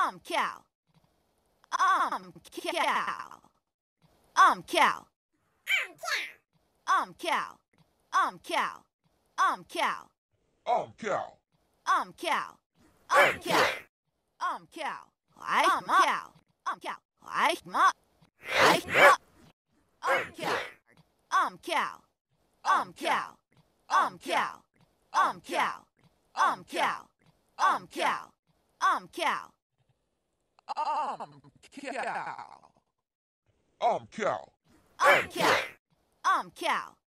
cow. Cow. Cow. Cow. Cow. Cow. Cow. Cow. Cow. Cow. Cow. Cow. Ma. Cow. Cow. Cow. Cow. Cow. Cow. Cow. Cow. Cow. Cow. Cow. Cow. Cow.